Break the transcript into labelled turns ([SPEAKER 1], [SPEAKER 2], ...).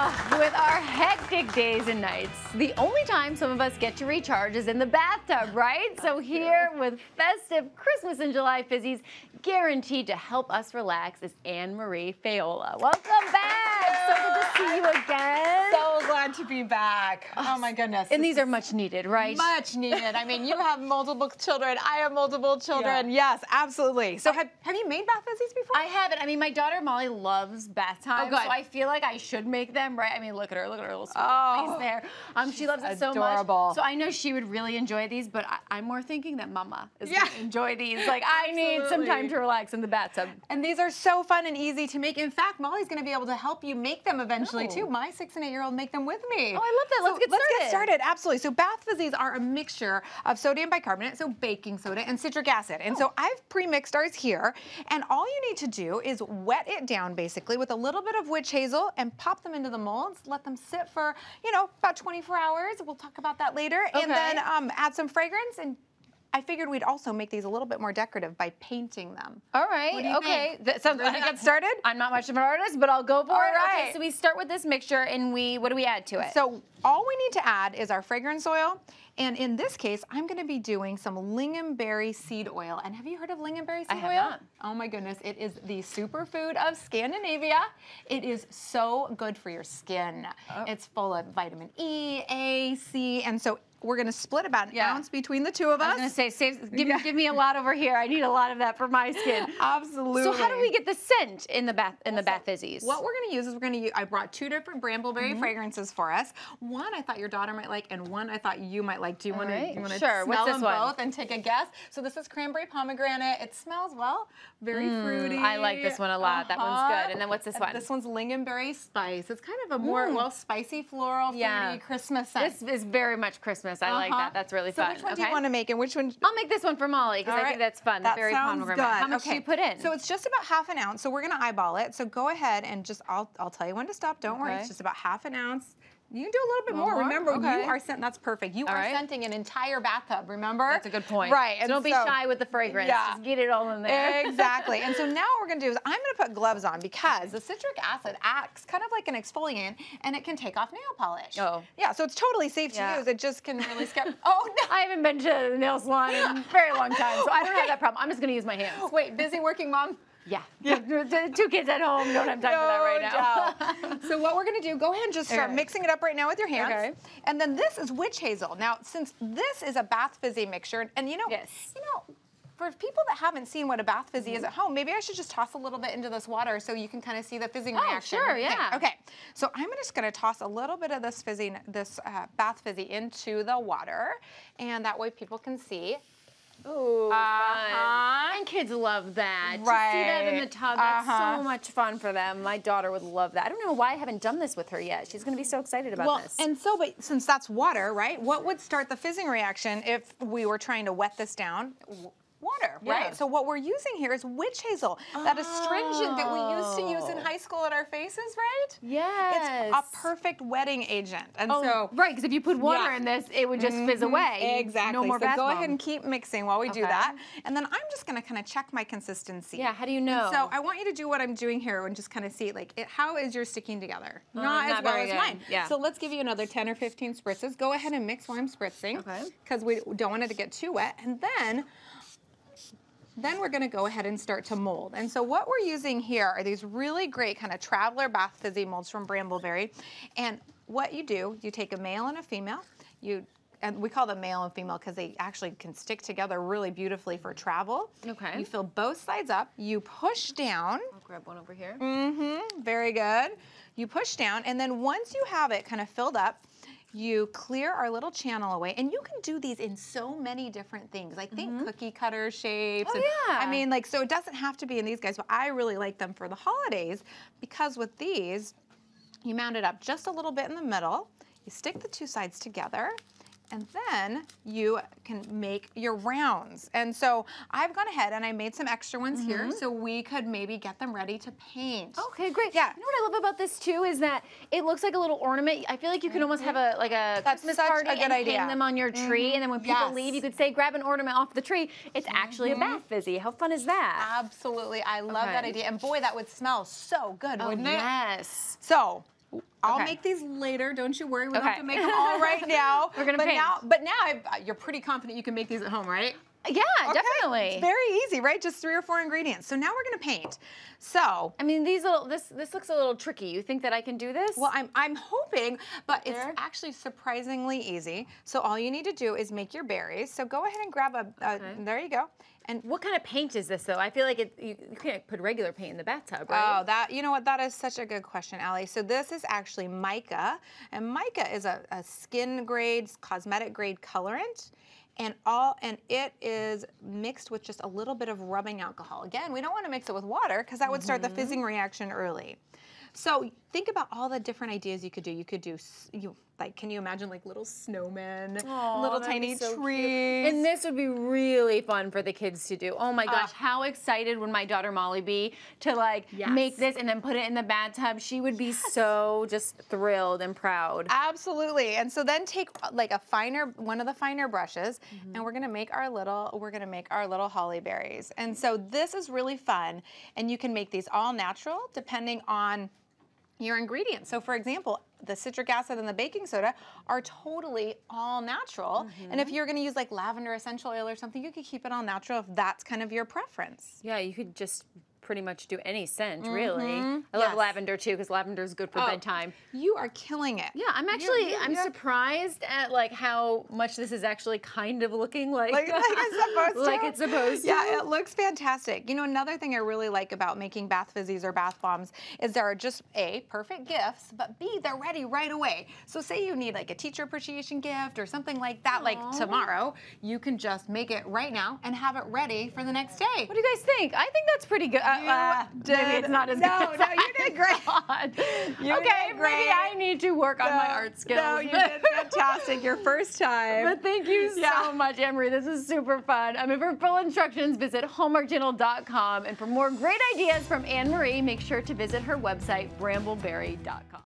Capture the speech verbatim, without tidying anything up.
[SPEAKER 1] Uh, with our hectic days and nights, the only time some of us get to recharge is in the bathtub, right? So here with festive Christmas in July Fizzies, guaranteed to help us relax is Anne-Marie Faiola. Welcome back. So good to see you again.
[SPEAKER 2] So glad to be back. Oh my goodness.
[SPEAKER 1] And these are much needed, right?
[SPEAKER 2] Much needed. I mean, you have multiple children. I have multiple children. Yeah. Yes, absolutely. So have, have you made bath fizzies before?
[SPEAKER 1] I haven't. I mean, my daughter Molly loves bath time,
[SPEAKER 2] oh, good.
[SPEAKER 1] so I feel like I should make them, right? I mean, look at her. Look at her little sweet
[SPEAKER 2] oh,
[SPEAKER 1] face there. Um, she loves it
[SPEAKER 2] adorable.
[SPEAKER 1] so much. So I know she would really enjoy these, but I, I'm more thinking that Mama is
[SPEAKER 2] yeah.
[SPEAKER 1] going to enjoy these. Like, I need some time to relax in the bathtub.
[SPEAKER 2] And these are so fun and easy to make. In fact, Molly's going to be able to help you make them eventually, oh. too. My six and eight-year-old make them with me.
[SPEAKER 1] Oh, I love that. Let's
[SPEAKER 2] so
[SPEAKER 1] get started.
[SPEAKER 2] Let's get started. Absolutely. So bath fizzies are a mixture of sodium bicarbonate, so baking soda, and citric acid. And oh. so I've pre-mixed ours here. And all you need to do is wet it down, basically, with a little bit of witch hazel and pop them into the molds. Let them sit for, you know, about twenty-four hours. We'll talk about that later.
[SPEAKER 1] Okay.
[SPEAKER 2] And then um, add some fragrance, and I figured we'd also make these a little bit more decorative by painting them.
[SPEAKER 1] All right. Okay. That sounds
[SPEAKER 2] Ready to get started?
[SPEAKER 1] I'm not much of an artist, but I'll go for
[SPEAKER 2] All
[SPEAKER 1] it.
[SPEAKER 2] right.
[SPEAKER 1] Okay, so we start with this mixture, and we what do we add to it?
[SPEAKER 2] So all we need to add is our fragrance oil. And in this case, I'm going to be doing some lingonberry seed oil. And have you heard of lingonberry seed
[SPEAKER 1] I have
[SPEAKER 2] oil?
[SPEAKER 1] not.
[SPEAKER 2] Oh my goodness, it is the superfood of Scandinavia. It is so good for your skin. Oh. It's full of vitamin E, A, C, and so we're going to split about an yeah. ounce between the two of us.
[SPEAKER 1] I was going to say, save, give, yeah. give me a lot over here. I need a lot of that for my skin.
[SPEAKER 2] Absolutely.
[SPEAKER 1] So how do we get the scent in the bath in the bath fizzies?
[SPEAKER 2] What we're going to use is we're going to use, I brought two different brambleberry mm-hmm. fragrances for us. One I thought your daughter might like, and one I thought you might like. Do you want
[SPEAKER 1] right.
[SPEAKER 2] to
[SPEAKER 1] sure.
[SPEAKER 2] smell
[SPEAKER 1] What's this
[SPEAKER 2] them
[SPEAKER 1] one?
[SPEAKER 2] both and take a guess? So this is cranberry pomegranate. It smells, well, very mm, fruity.
[SPEAKER 1] I like this one a lot. Uh-huh. That one's good. And then what's this
[SPEAKER 2] and
[SPEAKER 1] one?
[SPEAKER 2] This one's lingonberry spice. It's kind of a more, mm. well, spicy, floral, fruity,
[SPEAKER 1] yeah.
[SPEAKER 2] Christmas scent.
[SPEAKER 1] This is very much Christmas. I uh-huh. like that. That's really
[SPEAKER 2] so
[SPEAKER 1] fun.
[SPEAKER 2] which one
[SPEAKER 1] okay.
[SPEAKER 2] do you want to make, and which one?
[SPEAKER 1] I'll make this one for Molly, because I
[SPEAKER 2] right.
[SPEAKER 1] think that's fun.
[SPEAKER 2] That
[SPEAKER 1] the berry
[SPEAKER 2] sounds
[SPEAKER 1] pomegranate.
[SPEAKER 2] good.
[SPEAKER 1] How much
[SPEAKER 2] okay.
[SPEAKER 1] do you put in?
[SPEAKER 2] So it's just about half an ounce. So we're going to eyeball it. So go ahead and just, I'll, I'll tell you when to stop. Don't okay. worry. It's just about half an ounce. You can do a little bit more. more. Remember, okay. you are scenting. That's perfect. You all are right. scenting an entire bathtub. Remember?
[SPEAKER 1] That's a good point.
[SPEAKER 2] Right.
[SPEAKER 1] So don't be so, shy with the fragrance. Yeah. Just get it all in there.
[SPEAKER 2] Exactly. And so now what we're going to do is I'm going to put gloves on because the citric acid acts kind of like an exfoliant, and it can take off nail polish.
[SPEAKER 1] Oh.
[SPEAKER 2] Yeah. So it's totally safe to
[SPEAKER 1] yeah.
[SPEAKER 2] use. It just can really scare. Oh no!
[SPEAKER 1] I haven't been to the nail salon in a very long time, so I don't have that problem. I'm just going to use my hands.
[SPEAKER 2] Wait, busy working mom.
[SPEAKER 1] Yeah. yeah. Two kids at home, don't have time
[SPEAKER 2] no
[SPEAKER 1] for that right now.
[SPEAKER 2] Doubt. So what we're going to do, go ahead and just start okay. mixing it up right now with your hands. Okay. And then this is witch hazel. Now, since this is a bath fizzy mixture, and you know, yes. you know, for people that haven't seen what a bath fizzy mm-hmm. is at home, maybe I should just toss a little bit into this water so you can kind of see the fizzing
[SPEAKER 1] oh,
[SPEAKER 2] reaction.
[SPEAKER 1] Sure, yeah.
[SPEAKER 2] Okay, so I'm just going to toss a little bit of this fizzy, this uh, bath fizzy into the water, and that way people can see.
[SPEAKER 1] Ooh,
[SPEAKER 2] uh-huh.
[SPEAKER 1] And kids love that.
[SPEAKER 2] Right.
[SPEAKER 1] To see that in the tub, that's
[SPEAKER 2] uh-huh.
[SPEAKER 1] so much fun for them. My daughter would love that. I don't know why I haven't done this with her yet. She's going to be so excited about
[SPEAKER 2] well,
[SPEAKER 1] this.
[SPEAKER 2] And so, but since that's water, right, what would start the fizzing reaction if we were trying to wet this down? Water, yeah. right? So what we're using here is witch hazel, oh. that astringent that we used to use in high school at our faces, right?
[SPEAKER 1] Yes.
[SPEAKER 2] It's a perfect wetting agent. And
[SPEAKER 1] oh,
[SPEAKER 2] so,
[SPEAKER 1] right, because if you put water
[SPEAKER 2] yeah.
[SPEAKER 1] in this, it would just
[SPEAKER 2] mm-hmm.
[SPEAKER 1] fizz away.
[SPEAKER 2] Exactly.
[SPEAKER 1] No more
[SPEAKER 2] so
[SPEAKER 1] bath
[SPEAKER 2] go
[SPEAKER 1] bomb.
[SPEAKER 2] ahead and keep mixing while we
[SPEAKER 1] okay.
[SPEAKER 2] do that. And then I'm just going to kind of check my consistency.
[SPEAKER 1] Yeah, how do you know?
[SPEAKER 2] And so I want you to do what I'm doing here and just kind of see, like, it, how is yours sticking together? Uh, not,
[SPEAKER 1] not
[SPEAKER 2] as well
[SPEAKER 1] very
[SPEAKER 2] as
[SPEAKER 1] good.
[SPEAKER 2] mine.
[SPEAKER 1] Yeah.
[SPEAKER 2] So let's give you another ten or fifteen spritzes. Go ahead and mix while I'm spritzing.
[SPEAKER 1] Okay.
[SPEAKER 2] Because we don't want it to get too wet. And then Then we're going to go ahead and start to mold. And so what we're using here are these really great kind of traveler bath fizzy molds from Brambleberry. And what you do, you take a male and a female. You and we call them male and female because they actually can stick together really beautifully for travel.
[SPEAKER 1] Okay.
[SPEAKER 2] You fill both sides up. You push down.
[SPEAKER 1] I'll grab one over here.
[SPEAKER 2] Mm-hmm. Very good. You push down, and then once you have it kind of filled up, you clear our little channel away, and you can do these in so many different things. Like think mm-hmm. cookie cutter shapes.
[SPEAKER 1] Oh,
[SPEAKER 2] and,
[SPEAKER 1] yeah.
[SPEAKER 2] I mean, like, so it doesn't have to be in these guys, but I really like them for the holidays because with these, you mount it up just a little bit in the middle. You stick the two sides together, and then you can make your rounds. And so I've gone ahead and I made some extra ones mm-hmm. here so we could maybe get them ready to paint.
[SPEAKER 1] Okay, great.
[SPEAKER 2] Yeah.
[SPEAKER 1] You know what I love about this too is that it looks like a little ornament. I feel like you can almost have a like a
[SPEAKER 2] That's
[SPEAKER 1] Christmas
[SPEAKER 2] such
[SPEAKER 1] party
[SPEAKER 2] a good
[SPEAKER 1] and
[SPEAKER 2] idea.
[SPEAKER 1] hang them on your tree, mm-hmm. and then when people
[SPEAKER 2] yes.
[SPEAKER 1] leave, you could say, grab an ornament off the tree. It's actually mm-hmm. a bath fizzy. How fun is that?
[SPEAKER 2] Absolutely. I love
[SPEAKER 1] okay.
[SPEAKER 2] that idea. And boy, that would smell so good,
[SPEAKER 1] oh,
[SPEAKER 2] wouldn't it?
[SPEAKER 1] Yes.
[SPEAKER 2] So I'll
[SPEAKER 1] Okay.
[SPEAKER 2] make these later. Don't you worry. We don't
[SPEAKER 1] Okay.
[SPEAKER 2] have to make them all right now.
[SPEAKER 1] We're gonna
[SPEAKER 2] but
[SPEAKER 1] paint.
[SPEAKER 2] now, but now I've, you're pretty confident you can make these at home, right?
[SPEAKER 1] Yeah,
[SPEAKER 2] Okay.
[SPEAKER 1] definitely.
[SPEAKER 2] It's very easy, right? Just three or four ingredients. So now we're gonna paint. So,
[SPEAKER 1] I mean, these little this this looks a little tricky. You think that I can do this?
[SPEAKER 2] well, I'm I'm hoping, but it's
[SPEAKER 1] There?
[SPEAKER 2] actually surprisingly easy. So all you need to do is make your berries. So go ahead and grab a. a
[SPEAKER 1] Okay.
[SPEAKER 2] There you go. And
[SPEAKER 1] What kind of paint is this, though? I feel like it, you, you can't put regular paint in the bathtub, right?
[SPEAKER 2] oh, that you know what? That is such a good question, Allie. So this is actually mica, and mica is a, a skin grade, cosmetic grade colorant. And all and it is mixed with just a little bit of rubbing alcohol. Again, we don't want to mix it with water because that would start the fizzing reaction early. So think about all the different ideas you could do. You could do s- you like can you imagine like little snowmen,
[SPEAKER 1] Aw,
[SPEAKER 2] little
[SPEAKER 1] that'd be
[SPEAKER 2] tiny
[SPEAKER 1] so cute.
[SPEAKER 2] trees.
[SPEAKER 1] And this would be really fun for the kids to do. Oh my gosh,
[SPEAKER 2] Ah.
[SPEAKER 1] how excited would my daughter Molly be to like
[SPEAKER 2] Yes.
[SPEAKER 1] make this and then put it in the bathtub? She would be so just thrilled and proud.
[SPEAKER 2] Absolutely. And so then take uh, like a finer, one of the finer brushes, and we're gonna make our little, we're gonna make our little holly berries. And so this is really fun, and you can make these all natural depending on your ingredients. So for example, the citric acid and the baking soda are totally all natural. And if you're gonna use like lavender essential oil or something, you could keep it all natural if that's kind of your preference.
[SPEAKER 1] Yeah, you could just pretty much do any scent, really.
[SPEAKER 2] Mhm.
[SPEAKER 1] I love
[SPEAKER 2] Yes.
[SPEAKER 1] lavender too, because lavender is good for
[SPEAKER 2] Oh,
[SPEAKER 1] bedtime.
[SPEAKER 2] You are killing it.
[SPEAKER 1] Yeah, I'm actually,
[SPEAKER 2] you-
[SPEAKER 1] I'm
[SPEAKER 2] yeah.
[SPEAKER 1] surprised at like how much this is actually kind of looking like,
[SPEAKER 2] Like, like it's supposed to.
[SPEAKER 1] like it's supposed to.
[SPEAKER 2] Yeah, it looks fantastic. You know, another thing I really like about making bath fizzies or bath bombs is there are just A, perfect gifts, but B, they're ready right away. So say you need like a teacher appreciation gift or something like that, like
[SPEAKER 1] Aw.
[SPEAKER 2] tomorrow, you can just make it right now and have it ready for the next day.
[SPEAKER 1] What do you guys think? I think that's pretty good. Uh,
[SPEAKER 2] You
[SPEAKER 1] uh,
[SPEAKER 2] did-
[SPEAKER 1] maybe it's not as
[SPEAKER 2] no,
[SPEAKER 1] good. as
[SPEAKER 2] no,
[SPEAKER 1] I
[SPEAKER 2] you did great.
[SPEAKER 1] thought.
[SPEAKER 2] You
[SPEAKER 1] okay,
[SPEAKER 2] did
[SPEAKER 1] maybe
[SPEAKER 2] great.
[SPEAKER 1] I need to work on my
[SPEAKER 2] No,
[SPEAKER 1] art skills.
[SPEAKER 2] No, you did fantastic your first time.
[SPEAKER 1] But thank you so
[SPEAKER 2] Yeah.
[SPEAKER 1] much, Emery. This is super fun. I mean, for full instructions, visit hallmark channel dot com. And for more great ideas from Anne Marie, make sure to visit her website, brambleberry dot com.